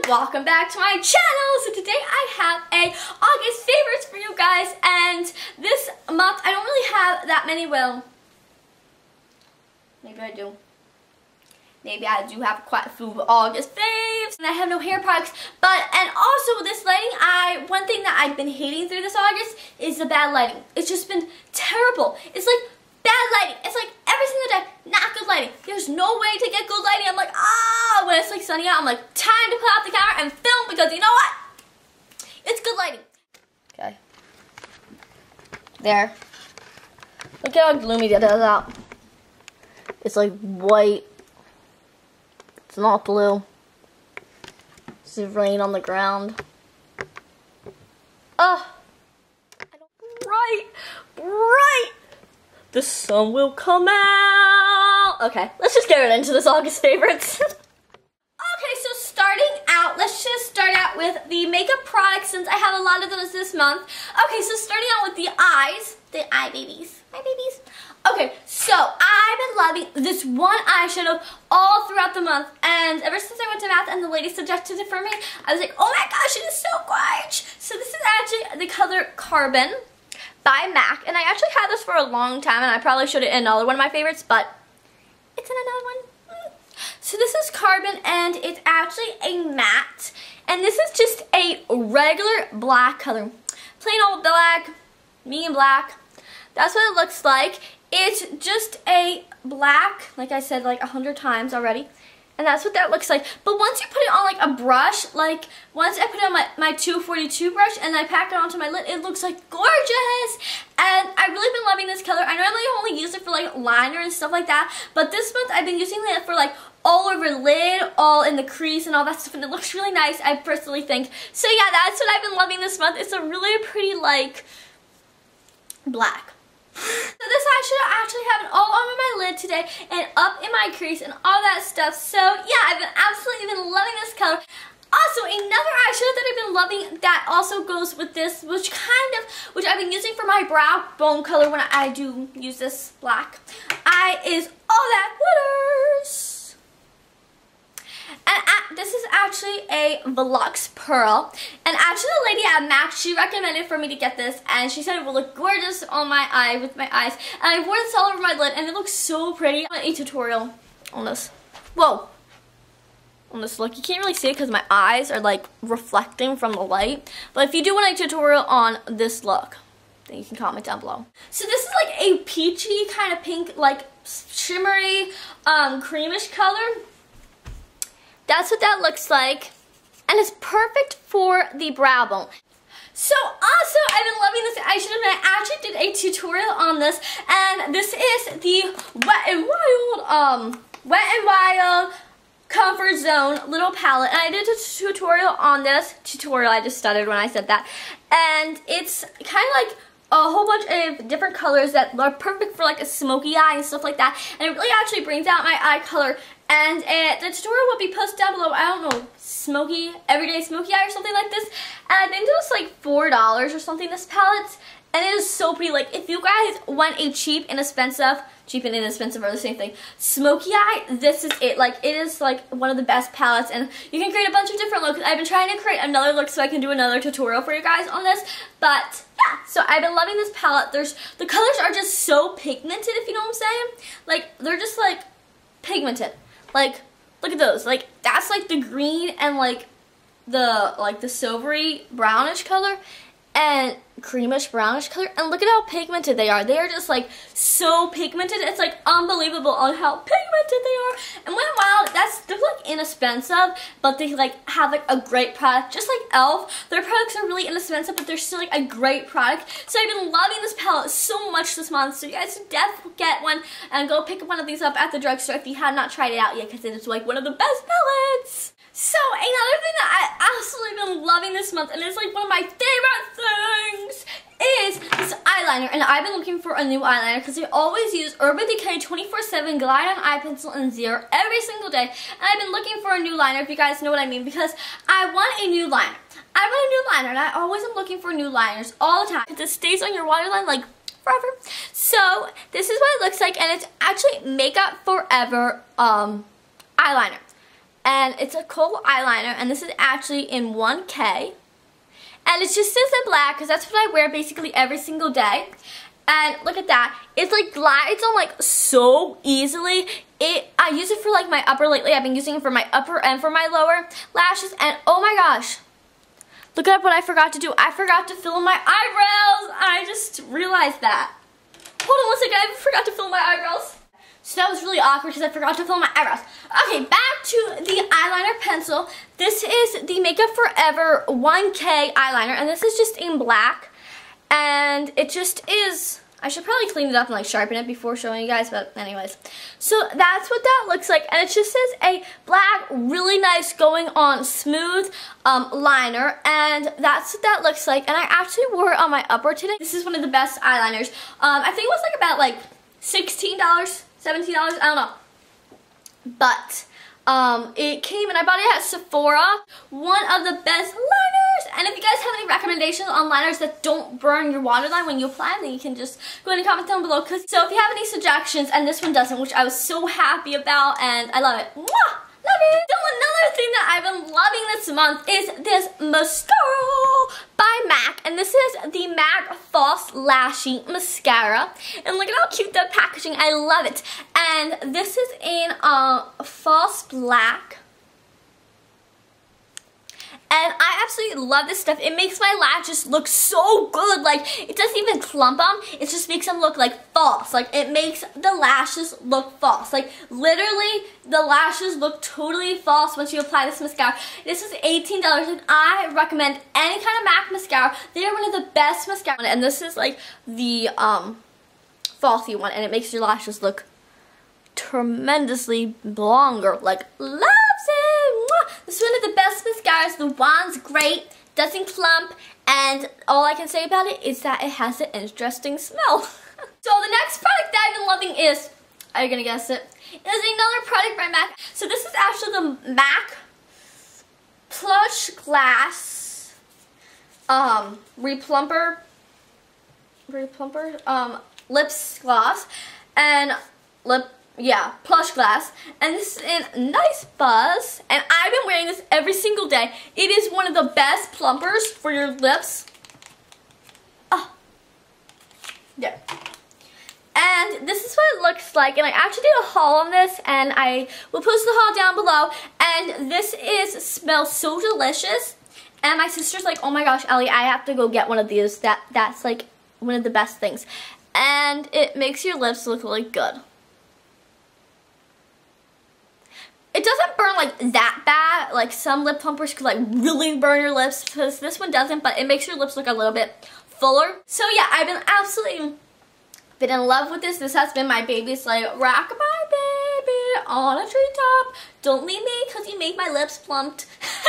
welcome back to my channel. So today I have a August favorites for you guys, and this month I don't really have that many. Well, maybe I do. Maybe I do have quite a few August faves, and I have no hair products. And also with this lighting, one thing that I've been hating through this August is the bad lighting. It's just been terrible. It's like bad lighting. It's like every single day, not good lighting. There's no way to get good lighting. I'm like, when it's like sunny out, I'm like, time to put out the camera and film, because you know what? It's good lighting. Okay. There. Look how gloomy that is out. It's like white. It's not blue. It's rain on the ground. Bright. The sun will come out. Okay, let's just get right into this August favorites. Okay, so starting out, let's just start out with the makeup products, since I have a lot of those this month. Okay, so starting out with the eyes. The eye babies. My babies. Okay, so I've been loving this one eyeshadow all throughout the month, and ever since I went to math and the lady suggested it for me, I was like, oh my gosh, it is so gorgeous. So this is actually the color Carbon by MAC, and I actually had this for a long time, and I probably showed it in another one of my favorites, but it's in another one. So this is Carbon, and it's actually a matte, and this is just a regular black color. Plain old black, medium black. That's what it looks like. It's just a black, like I said like 100 times already. And that's what that looks like. But once you put it on like a brush, like once I put it on my 242 brush and I pack it onto my lid, it looks like gorgeous. And I've really been loving this color. I normally only use it for like liner and stuff like that, but this month I've been using it for like all over the lid, all in the crease and all that stuff, and it looks really nice, I personally think. So yeah, that's what I've been loving this month. It's a really pretty like black. So this eyeshadow, I actually have it all over my lid today and up in my crease and all that stuff. So yeah, I've absolutely been loving this color. Also, another eyeshadow that I've been loving that also goes with this, which I've been using for my brow bone color when I do use this black, is All That Glitters. And this is actually a Volux Pearl, and actually the lady at MAC, she recommended for me to get this, and she said it will look gorgeous on my eye with my eyes, and I wore this all over my lid, and it looks so pretty. I want a tutorial on this. Whoa. On this look, you can't really see it because my eyes are like reflecting from the light, but if you do want a tutorial on this look, then you can comment down below. So this is like a peachy kind of pink, like shimmery, creamish color. That's what that looks like, and it's perfect for the brow bone. So also, I've been loving this eyeshadow, and I actually did a tutorial on this, and this is the Wet n Wild Comfort Zone little palette, and I did a tutorial on this. I just stuttered when I said that, and it's kind of like a whole bunch of different colors that are perfect for like a smoky eye and stuff like that, and it really actually brings out my eye color. And the tutorial will be posted down below. I don't know, everyday smoky eye or something like this. And I think it was like $4 or something, this palette. And it is so pretty. Like, if you guys want a cheap and inexpensive are the same thing, smoky eye, this is it. Like, it is like one of the best palettes, and you can create a bunch of different looks. I've been trying to create another look so I can do another tutorial for you guys on this, but yeah, so I've been loving this palette. The colors are just so pigmented, if you know what I'm saying. Like, they're just like pigmented. Like, look at those. Like, that's like the green and like the silvery brownish color and creamish brownish color, and look at how pigmented they are. They are just like so pigmented. It's like unbelievable on how pigmented they are. And Wet n Wild, they're like inexpensive, but they like have like a great product. Just like e.l.f., their products are really inexpensive, but they're still like a great product. So I've been loving this palette so much this month. So you guys should definitely get one and go pick one of these up at the drugstore if you have not tried it out yet, because it is like one of the best palettes. So another thing that I absolutely been loving this month, and it's like one of my favorite things, is this eyeliner. And I've been looking for a new eyeliner because I always use Urban Decay 24/7 Glide On Eye Pencil in Zero every single day. And I've been looking for a new liner, if you guys know what I mean, because I want a new liner. I want a new liner, and I always am looking for new liners all the time. It stays on your waterline like forever. So this is what it looks like, and it's actually Makeup Forever eyeliner. and it's a kohl eyeliner, and this is actually in 1K. And it just says in black because that's what I wear basically every single day. And look at that. It's like glides on like so easily. I use it for like my upper lately. I've been using it for my upper and for my lower lashes. And oh my gosh. Look at what I forgot to do. I forgot to fill in my eyebrows. I just realized that. Hold on 1 second. I forgot to fill in my eyebrows. So that was really awkward because I forgot to fill in my eyebrows. Okay, back to the eyeliner pencil. This is the Makeup Forever 1K eyeliner, and this is just in black. And it just is, I should probably clean it up and like sharpen it before showing you guys, but anyways. So that's what that looks like, and it just says a black, really nice going on smooth liner, and that's what that looks like. And I actually wore it on my upper today. This is one of the best eyeliners. I think it was like about like $16. $17, I don't know. But it came and I bought it at Sephora. One of the best liners. And if you guys have any recommendations on liners that don't burn your waterline when you apply them, then you can just go ahead and comment down below. So if you have any suggestions, and this one doesn't, which I was so happy about, and I love it. Mwah! Love it! So another thing that I've been loving this month is this mascara by MAC, and this is the MAC False Lashy Mascara, and look at how cute the packaging, I love it. And this is in false black. And I absolutely love this stuff. It makes my lashes look so good. Like, it doesn't even clump them. It just makes them look like false. Like, it makes the lashes look false. Like, literally, the lashes look totally false once you apply this mascara. This is $18, and I recommend any kind of MAC mascara. They are one of the best mascara. And this is, like, the falsy one, and it makes your lashes look tremendously longer. Like, loves it! Mwah! This is one of the best mascaras. The wand's great, doesn't clump, and all I can say about it is that it has an interesting smell. So the next product that I've been loving is, are you gonna guess it? Is another product by MAC. So this is actually the MAC Plush Glass Replumper Lips Gloss and Plush Glass, and this is in Nice Buzz, and I've been wearing this every single day. It is one of the best plumpers for your lips. Yeah. And this is what it looks like, and I actually did a haul on this, and I will post the haul down below. And this smells so delicious, and my sister's like, oh my gosh, Ellie, I have to go get one of these. That's like one of the best things, and it makes your lips look really good. It doesn't burn like that bad. Like some lip plumpers could like really burn your lips, because this one doesn't, but it makes your lips look a little bit fuller. So yeah, I've been absolutely been in love with this. This has been my baby's like rock my baby on a treetop. Don't leave me because you make my lips plumped.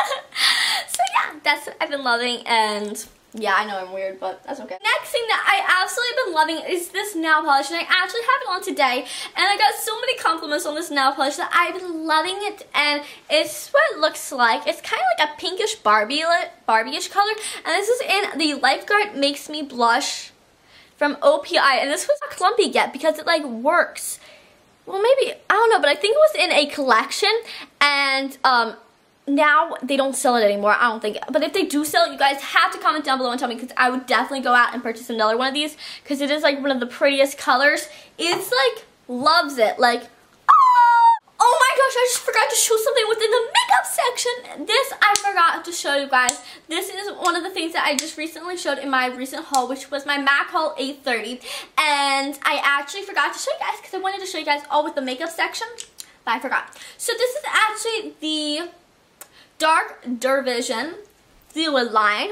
So yeah, that's what I've been loving, and yeah, I know I'm weird, but that's okay. Next thing that I absolutely been loving is this nail polish, and I actually have it on today, and I got so many compliments on this nail polish that I've been loving it, and it's what it looks like. It's kind of like a pinkish Barbie-ish color, and this is in the Lifeguard Makes Me Blush from OPI, and this was not clumpy yet because it like works. Well, maybe, I don't know, but I think it was in a collection, and now they don't sell it anymore, I don't think. But if they do sell it, you guys have to comment down below and tell me, because I would definitely go out and purchase another one of these, because it is like one of the prettiest colors. It's like, loves it. Like, oh my gosh, I just forgot to show something within the makeup section. This I forgot to show you guys. This is one of the things that I just recently showed in my recent haul, which was my MAC haul 830. And I actually forgot to show you guys because I wanted to show you guys all with the makeup section, but I forgot. So this is actually the Dark Diversion fluid line,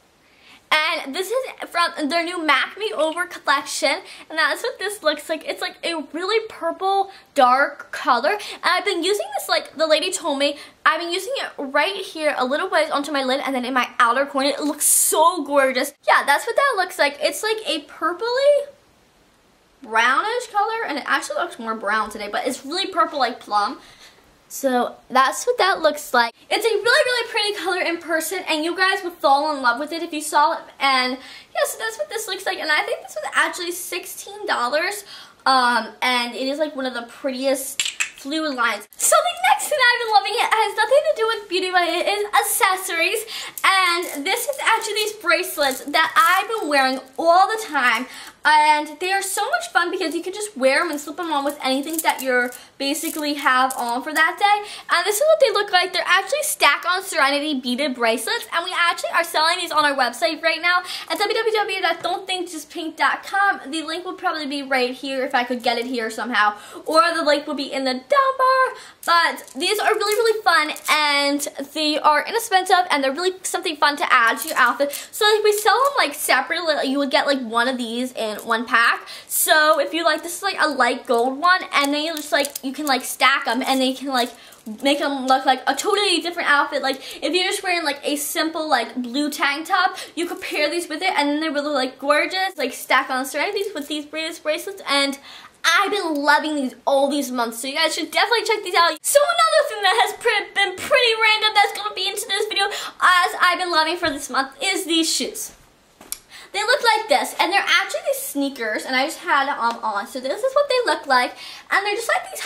and this is from their new MAC Makeover collection, and that's what this looks like. It's like a really purple dark color, and I've been using this, like the lady told me, I've been using it right here a little ways onto my lid and then in my outer corner. It looks so gorgeous. Yeah, that's what that looks like. It's like a purpley brownish color, and it actually looks more brown today, but it's really purple like plum. So that's what that looks like. It's a really, really pretty color in person, and you guys would fall in love with it if you saw it. And yeah, so that's what this looks like. And I think this was actually $16. And it is like one of the prettiest fluid lines. So the next thing I've been loving, it has nothing to do with beauty, but it is accessories. And this is actually these bracelets that I've been wearing all the time. And they are so much fun because you can just wear them and slip them on with anything that you basically have on for that day. And this is what they look like. They're actually Stack on Serenity beaded bracelets, and we actually are selling these on our website right now at www.don'tthinkjustpink.com. The link will probably be right here if I could get it here somehow, or the link will be in the down bar. But these are really, really fun, and they are inexpensive, and they're really something fun to add to your outfit. So like we sell them like separately. Like, you would get like one of these in one pack. So if you like, this is like a light gold one, and then you just like, you can like stack them, and they can like make them look like a totally different outfit. Like if you're just wearing like a simple like blue tank top, you could pair these with it, and then they're really like gorgeous, like Stack on Serenities with these bracelets. And I've been loving these all these months, so you guys should definitely check these out. So another thing that has been pretty random that's going to be into this video, as I've been loving for this month, is these shoes. They look like this, and they're actually these sneakers, and I just had them on. So this is what they look like, and they're just like these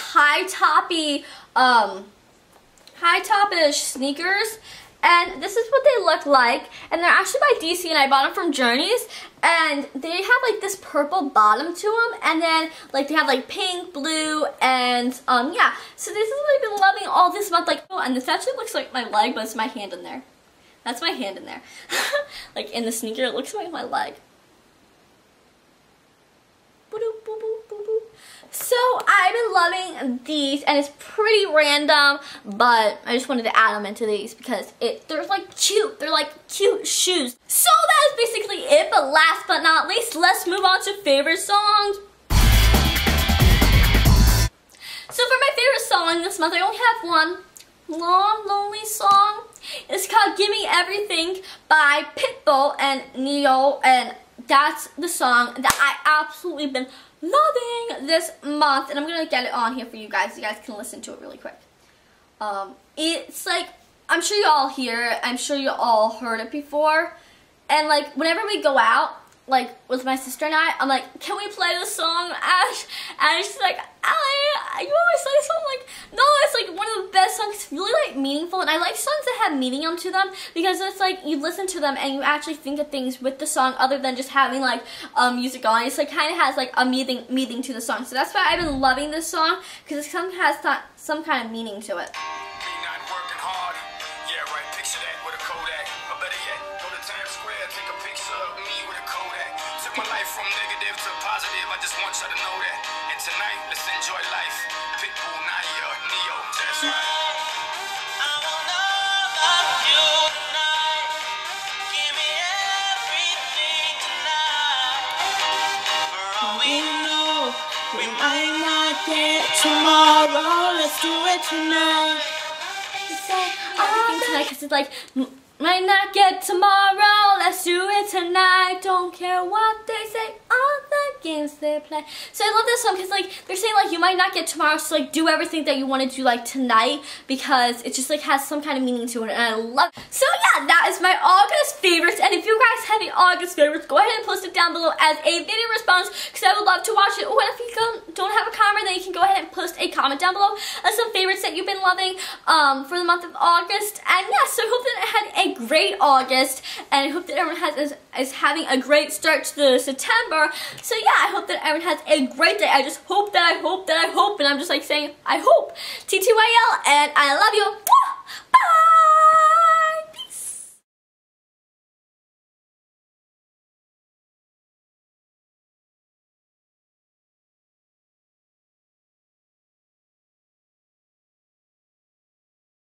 high top-ish sneakers. And this is what they look like, and they're actually by DC, and I bought them from Journeys, and they have like this purple bottom to them, and then like they have like pink, blue, and yeah. So this is what I've been loving all this month. Like, oh, and this actually looks like my leg, but it's my hand in there. That's my hand in there. Like in the sneaker, it looks like my leg. So I've been loving these, and it's pretty random, but I just wanted to add them into these because they're like cute. They're like cute shoes. So that is basically it, but last but not least, let's move on to favorite songs. So for my favorite song this month, I only have one long, lonely song. It's called Give Me Everything by Pitbull and Nicki, and that's the song that I absolutely been loving this month, and I'm gonna get it on here for you guys. You guys can listen to it really quick. It's like, I'm sure you all hear it. I'm sure you all heard it before. And like whenever we go out, like with my sister and I'm like, can we play this song, Ash? And she's like, Allie, you always play this song. I'm like, no, it's like one of the best songs. It's really like meaningful, and I like songs that have meaning to them because it's like you listen to them and you actually think of things with the song other than just having like music on. It's like kind of has like a meaning to the song. So that's why I've been loving this song, because it has some kind of meaning to it. My life from negative to positive, I just want y'all to know that. And tonight, let's enjoy life. Pitbull, Nayer, Neo, that's right. I wanna love you tonight. Give me everything tonight. For all we know, we might not get tomorrow. Let's do it tonight. Everything tonight, because it's like, might not get tomorrow, let's do it tonight. Don't care what they say, all the games they play. So I love this song because like they're saying like you might not get tomorrow, so like do everything that you want to do like tonight, because it just like has some kind of meaning to it, and I love it. So yeah, that is my August favorites, and if you guys have any August favorites, go ahead and post it down below as a video response, because I would love to watch it. Or if you don't have a comment, then you can go ahead and post a comment down below of some favorites that you've been loving for the month of August. And yeah, so I hope that it had a great August, and I hope that everyone is having a great start to the September. So yeah, I hope that everyone has a great day. I just hope that I hope, and I'm just like saying I hope. TTYL, and I love you. Bye.